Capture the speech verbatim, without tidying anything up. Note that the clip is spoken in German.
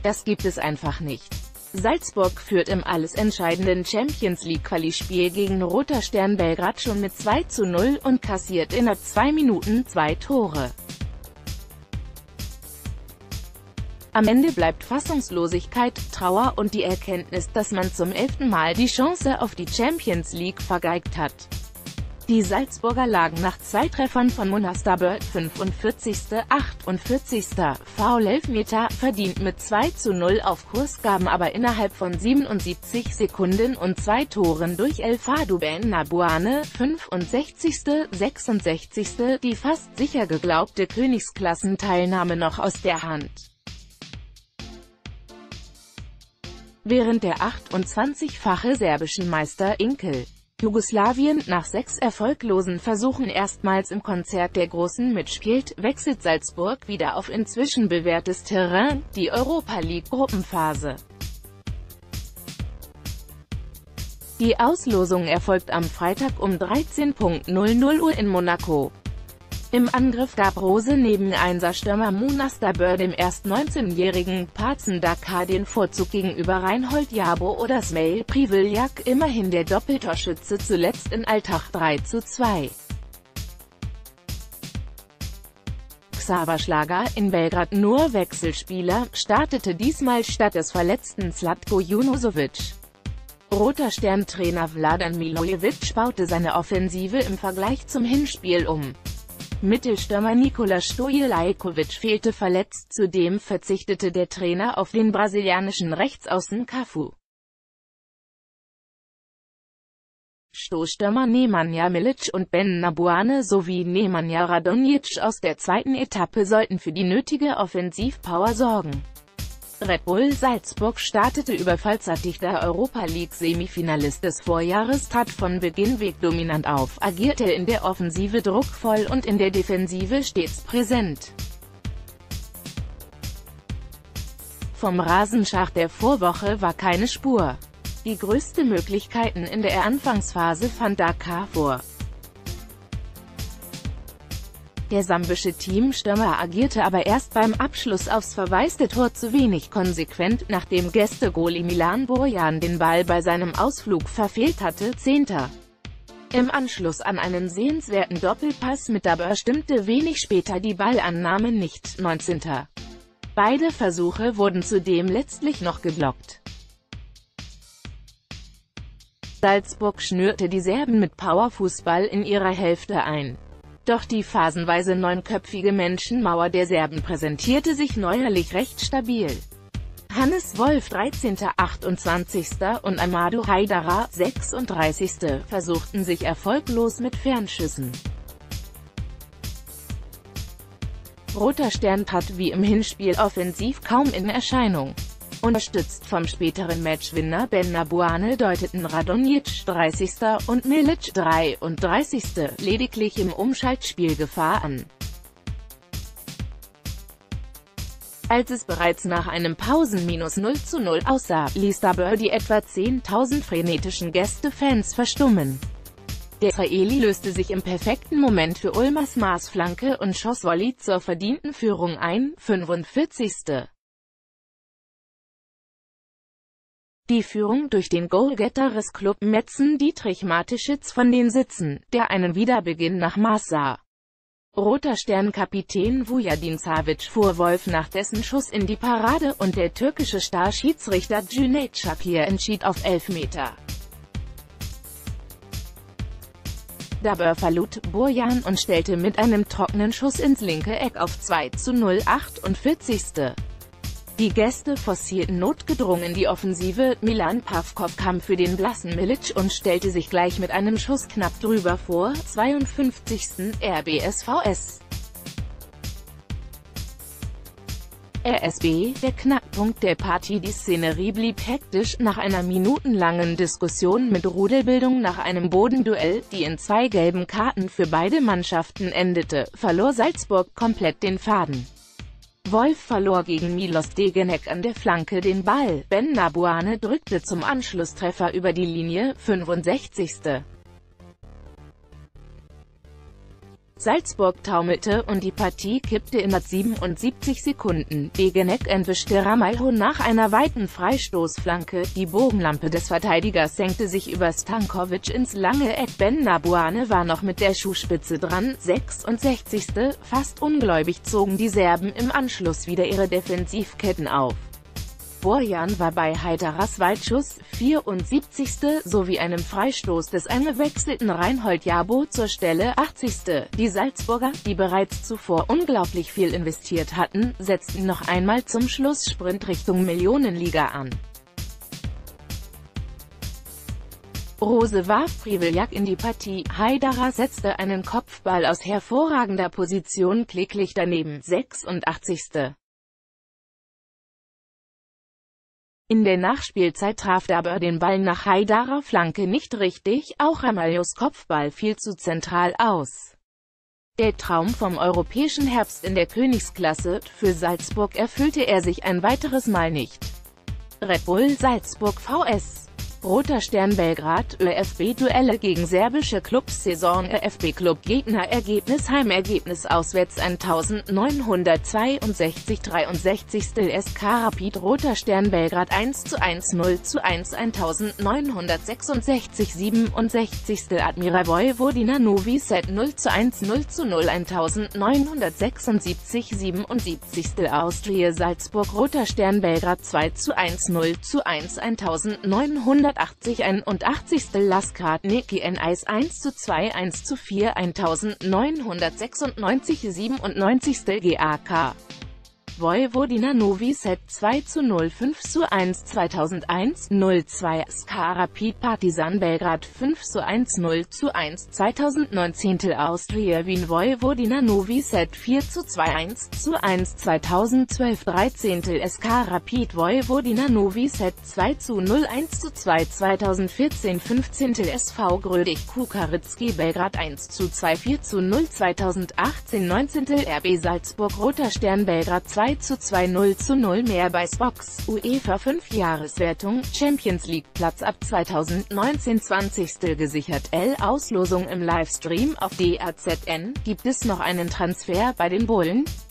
Das gibt es einfach nicht. Salzburg führt im alles entscheidenden Champions-League-Quali-Spiel gegen Roter Stern Belgrad schon mit zwei zu null und kassiert innerhalb zwei Minuten zwei Tore. Am Ende bleibt Fassungslosigkeit, Trauer und die Erkenntnis, dass man zum elften Mal die Chance auf die Champions League vergeigt hat. Die Salzburger lagen nach zwei Treffern von Monastabur, fünfundvierzigsten achtundvierzigsten Foul-Elfmeter, verdient mit zwei zu null auf Kurs, gaben aber innerhalb von siebenundsiebzig Sekunden und zwei Toren durch El Fadou Bennabuane, fünfundsechzigsten sechsundsechzigsten die fast sicher geglaubte Königsklassenteilnahme noch aus der Hand. Während der achtundzwanzigfache serbischen Meister Inkel Jugoslawien nach sechs erfolglosen Versuchen erstmals im Konzert der Großen mitspielt, wechselt Salzburg wieder auf inzwischen bewährtes Terrain, die Europa-League-Gruppenphase. Die Auslosung erfolgt am Freitag um dreizehn Uhr in Monaco. Im Angriff gab Rose neben Einser-Stürmer Monastabur dem erst neunzehnjährigen Pazen Dakar den Vorzug gegenüber Reinhold Jabo oder Smail Priviljak, immerhin der Doppeltorschütze zuletzt in Altach drei zu zwei. Xaver Schlager, in Belgrad nur Wechselspieler, startete diesmal statt des verletzten Zlatko Junusovic. Roter Stern-Trainer Vladan Milojevic baute seine Offensive im Vergleich zum Hinspiel um. Mittelstürmer Nikola Stojilajkovic fehlte verletzt, zudem verzichtete der Trainer auf den brasilianischen Rechtsaußen Cafu. Stoßstürmer Nemanja Milic und Bennabuane sowie Nemanja Radonjic aus der zweiten Etappe sollten für die nötige Offensivpower sorgen. Red Bull Salzburg startete überfallsartig. Der Europa-League-Semifinalist des Vorjahres trat von Beginn weg dominant auf, agierte in der Offensive druckvoll und in der Defensive stets präsent. Vom Rasenschach der Vorwoche war keine Spur. Die größten Möglichkeiten in der Anfangsphase fand Dakar vor. Der sambische Teamstürmer agierte aber erst beim Abschluss aufs verwaiste Tor zu wenig konsequent, nachdem Gäste-Goalie Milan Borjan den Ball bei seinem Ausflug verfehlt hatte. Zehnter Im Anschluss an einen sehenswerten Doppelpass mit Dabur stimmte wenig später die Ballannahme nicht. neunzehnter Beide Versuche wurden zudem letztlich noch geblockt. Salzburg schnürte die Serben mit Powerfußball in ihrer Hälfte ein. Doch die phasenweise neunköpfige Menschenmauer der Serben präsentierte sich neuerlich recht stabil. Hannes Wolf dreizehnten achtundzwanzigsten und Amadou Haidara sechsunddreißigsten versuchten sich erfolglos mit Fernschüssen. Roter Stern trat wie im Hinspiel offensiv kaum in Erscheinung. Unterstützt vom späteren Matchwinner Bennabuane deuteten Radonjic dreißigsten und Milic dreiunddreißigsten lediglich im Umschaltspiel Gefahr an. Als es bereits nach einem Pausenminus null zu null aussah, ließ Dabur die etwa zehntausend frenetischen Gästefans verstummen. Der Israeli löste sich im perfekten Moment für Ulmers Maßflanke und schoss Volley zur verdienten Führung ein. fünfundvierzigsten Die Führung durch den Goalgetter des Club Metzen Dietrich Mateschitz von den Sitzen, der einen Wiederbeginn nach Maß sah. Roter Stern-Kapitän Vujadin Savic fuhr Wolf nach dessen Schuss in die Parade und der türkische Starschiedsrichter Cüneyt Çakır entschied auf Elfmeter. Dabur verlud Borjan und stellte mit einem trockenen Schuss ins linke Eck auf zwei zu null. achtundvierzigsten Die Gäste forcierten notgedrungen die Offensive, Milan Pavkov kam für den blassen Milic und stellte sich gleich mit einem Schuss knapp drüber vor. zweiundfünfzigsten R B S V S R S B, der Knackpunkt der Partie. Die Szenerie blieb hektisch. Nach einer minutenlangen Diskussion mit Rudelbildung nach einem Bodenduell, die in zwei gelben Karten für beide Mannschaften endete, verlor Salzburg komplett den Faden. Wolf verlor gegen Milos Degenek an der Flanke den Ball, Bennabuane drückte zum Anschlusstreffer über die Linie. fünfundsechzigsten Salzburg taumelte und die Partie kippte in siebenundsiebzig Sekunden. Degenek entwischte Ramalho nach einer weiten Freistoßflanke. Die Bogenlampe des Verteidigers senkte sich über Stankovic ins lange Eck. Ben Nabuane war noch mit der Schuhspitze dran. sechsundsechzigste Fast ungläubig zogen die Serben im Anschluss wieder ihre Defensivketten auf. Borjan war bei Haidaras Weitschuss, vierundsiebzigste sowie einem Freistoß des eingewechselten Reinhold Jabo zur Stelle, achtzigste Die Salzburger, die bereits zuvor unglaublich viel investiert hatten, setzten noch einmal zum Schlusssprint Richtung Millionenliga an. Rose warf Priviljak in die Partie, Haidara setzte einen Kopfball aus hervorragender Position kläglich daneben, sechsundachtzigste In der Nachspielzeit traf Dabur den Ball nach Haidara Flanke nicht richtig, auch Ramalhos Kopfball fiel zu zentral aus. Der Traum vom europäischen Herbst in der Königsklasse, für Salzburg erfüllte er sich ein weiteres Mal nicht. Red Bull Salzburg vs Roter Stern Belgrad, ÖFB-Duelle gegen serbische Clubs, Saison ÖFB-Club Gegner, Ergebnis Heimergebnis auswärts eintausendneunhundertzweiundsechzig, dreiundsechzigste S K Rapid Roter Stern Belgrad eins zu eins, null zu eins, eintausendneunhundertsechsundsechzig, siebenundsechzigste Admira Vojvodina Novi Sad null zu eins, null zu null, eintausendneunhundertsechsundsiebzig, siebenundsiebzigste Austria Salzburg Roter Stern Belgrad zwei zu eins, null zu eins, eintausendneunhundertachtzig, einundachtzigste Laskar Niki N eins eins zu zwei, eins zu vier, eintausendneunhundertsechsundneunzig, siebenundneunzigste G A K Vojvodina Novi Sad zwei zu null, fünf zu eins, zweitausendeins, null zwei S K Rapid Partizan Belgrad fünf zu eins, null zu eins, zweitausendneunzehn Austria Wien Vojvodina Novi Sad vier zu zwei, eins zu eins, zweitausendzwölf dreizehn S K Rapid Vojvodina Novi Sad zwei zu null, eins zu zwei, zweitausendvierzehn fünfzehn S V Grödig Kukaritski Belgrad eins zu zwei, vier zu null, zweitausendachtzehn neunzehn R B Salzburg Roter Stern Belgrad zwei zu zwei, null zu null. Mehr bei Spox. UEFA fünf Jahreswertung, Champions League Platz ab zweitausendneunzehn zwanzigste gesichert. L Auslosung im Livestream auf D A Z N. Gibt es noch einen Transfer bei den Bullen?